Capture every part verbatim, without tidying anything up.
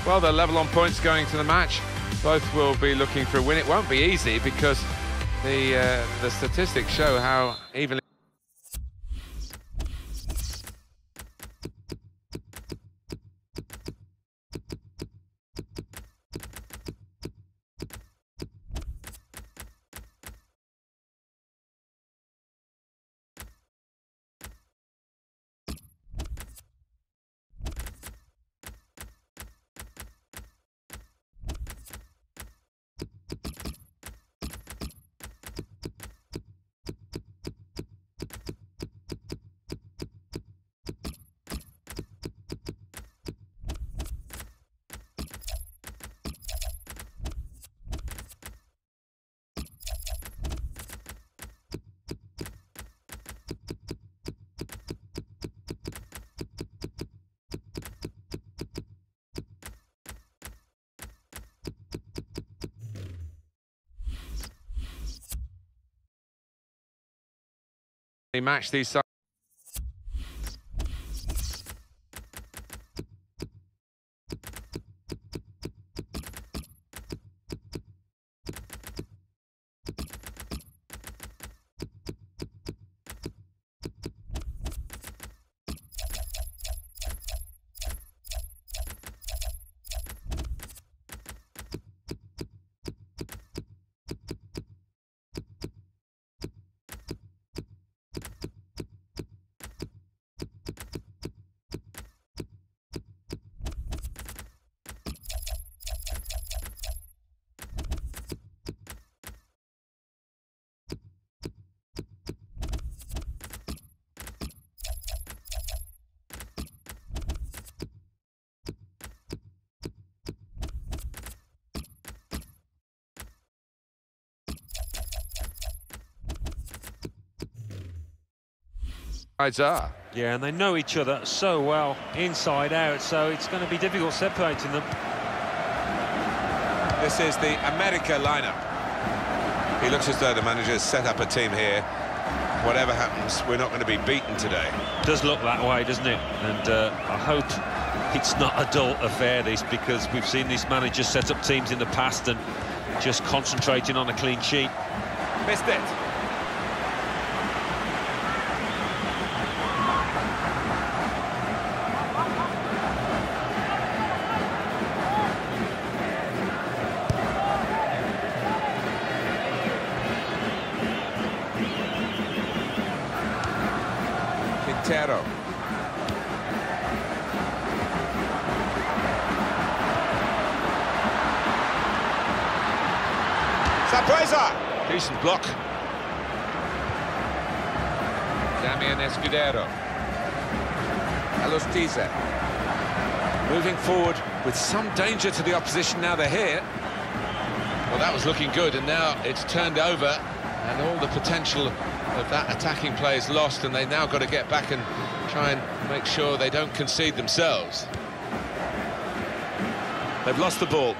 Well, they're level on points going to the match. Both will be looking for a win. It won't be easy because the uh, the statistics show how evenly. Match these sides. Are. Yeah, and they know each other so well, inside out, so it's going to be difficult separating them. This is the America lineup. He looks as though the manager's set up a team here. Whatever happens, we're not going to be beaten today. Does look that way, doesn't it? And uh, I hope it's not a dull affair, this, because we've seen this manager set up teams in the past and just concentrating on a clean sheet. Missed it. Quintero. Sapresa! Decent block. Damian Escudero. Alustiza. Moving forward with some danger to the opposition now they're here. Well, that was looking good, and now it's turned over, and all the potential of that attacking play is lost, and they've now got to get back and try and make sure they don't concede themselves. They've lost the ball.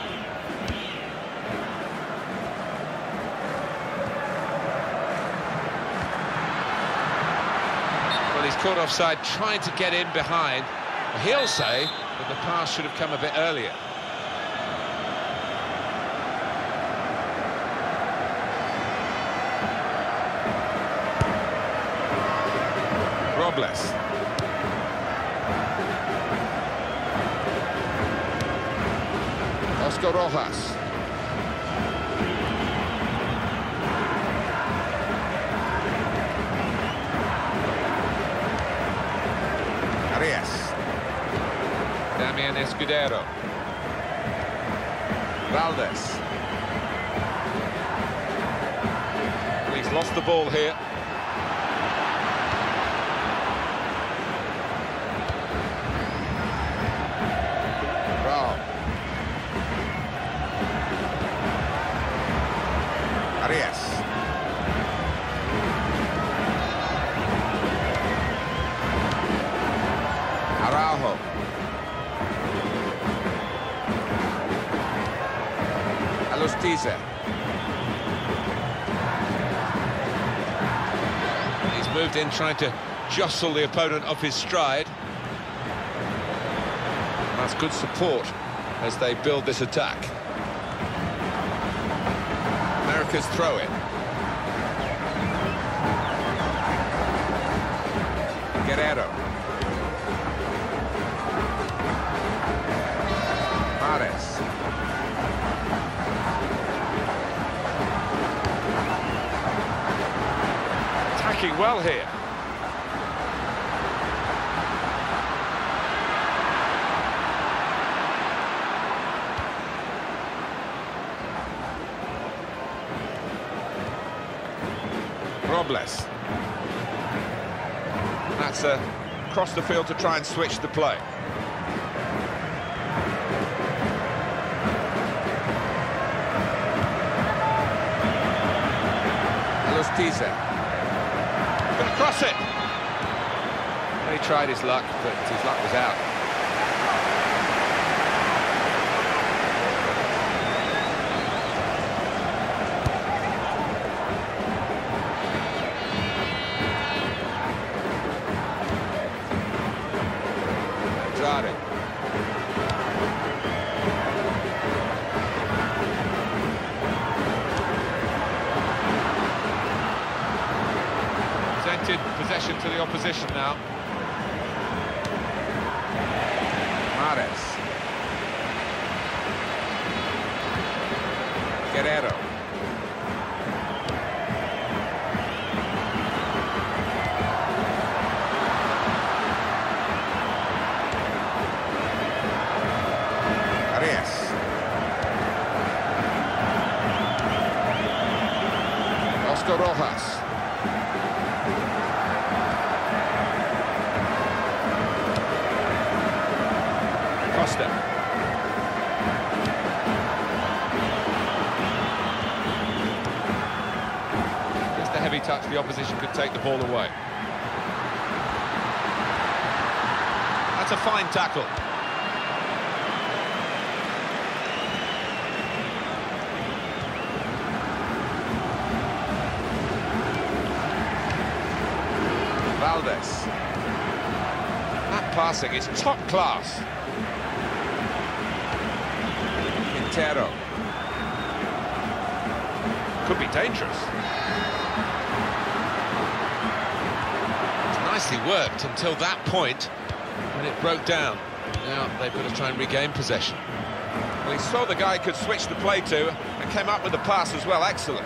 Well, he's caught offside trying to get in behind. He'll say that the pass should have come a bit earlier. Robles. Oscar Rojas. Arias. Damian Escudero. Valdez. He's lost the ball here. Arias. Araujo. Alustiza. He's moved in trying to jostle the opponent off his stride. That's good support. as they build this attack. America's throw it. Guerrero. Mahrez. Attacking well here. Robles. That's uh, across the field to try and switch the play. Lustiza. Gonna cross it. He tried his luck, but his luck was out. Andrade. Presented possession to the opposition now. Mahrez. Guerrero. Arias. Oscar Rojas. Costa. Just a heavy touch, the opposition could take the ball away. That's a fine tackle. Valdez. That passing is top class. Quintero. Could be dangerous. It's nicely worked until that point when it broke down. Now they've got to try and regain possession. Well, he saw the guy could switch the play to and came up with the pass as well. Excellent.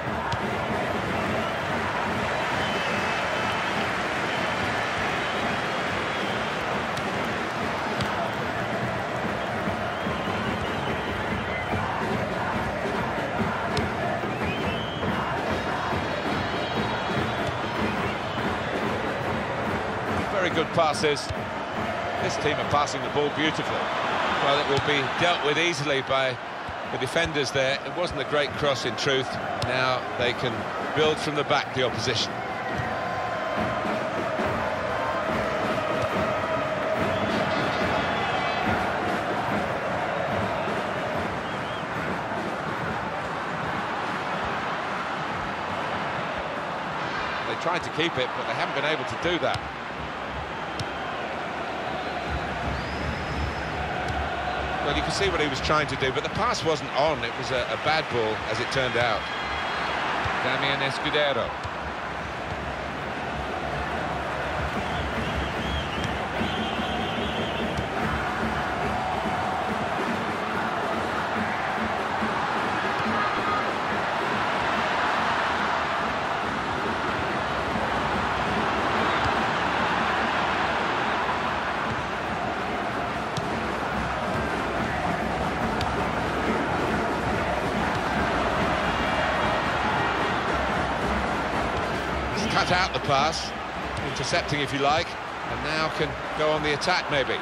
Very good passes. This team are passing the ball beautifully. Well, it will be dealt with easily by the defenders there. It wasn't a great cross in truth. Now they can build from the back, the opposition. They tried to keep it, but they haven't been able to do that. Well, you can see what he was trying to do, but the pass wasn't on. It was a, a bad ball, as it turned out. Damian Escudero. Cut out the pass, intercepting if you like, and now can go on the attack maybe.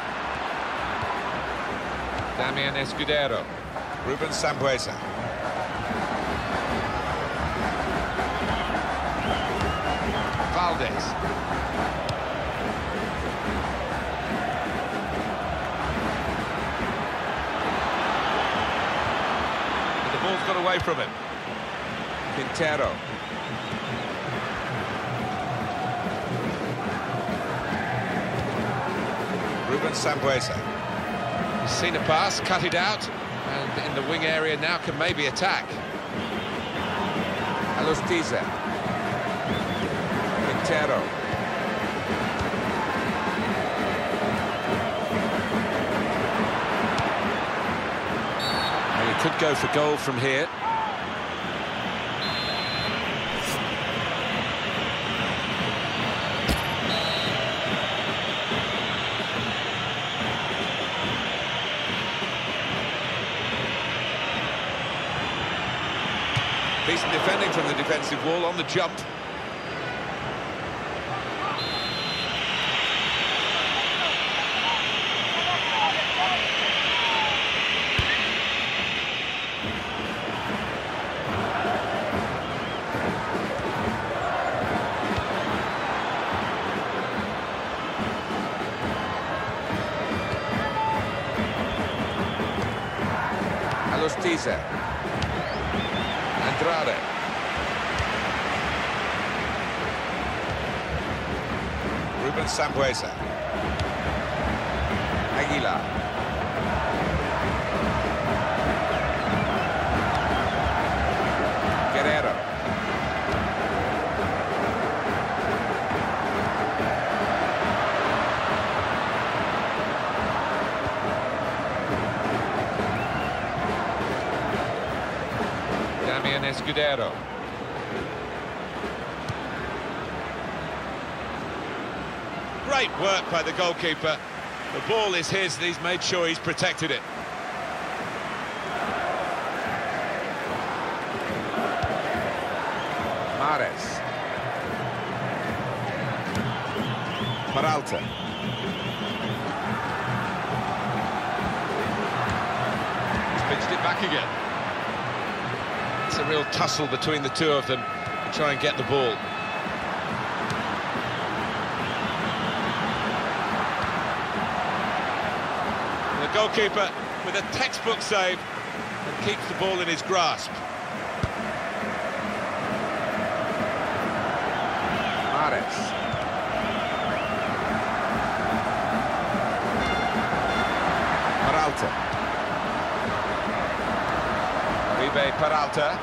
Damian Escudero. Ruben Sambueza. Valdez. And the ball's got away from him. Quintero. Ruben Sambueza. He Seen a pass, cut it out, and in the wing area now can maybe attack. Alustiza. Quintero. Well, he could go for goal from here. Decent defending from the defensive wall on the jump. Alustiza. Andrade. Ruben Sambueza. Aguilar. Guerrero. Damian Escudero. Great work by the goalkeeper. The ball is his, and he's made sure he's protected it. Mahrez. Peralta. He's pitched it back again. It's a real tussle between the two of them to try and get the ball. The goalkeeper with a textbook save and keeps the ball in his grasp. Mahrez. Peralta. Oribe Peralta.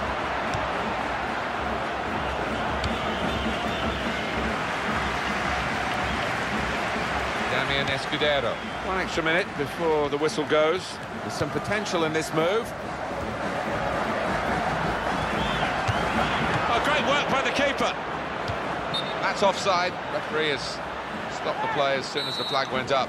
Damian Escudero. One extra minute before the whistle goes. There's some potential in this move. Oh, great work by the keeper. That's offside. Referee has stopped the play as soon as the flag went up.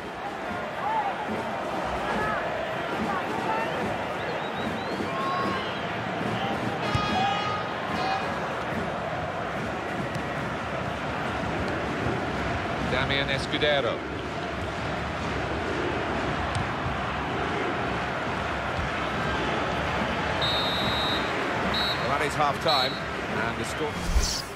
Damian Escudero. Well, that is half-time, and the score...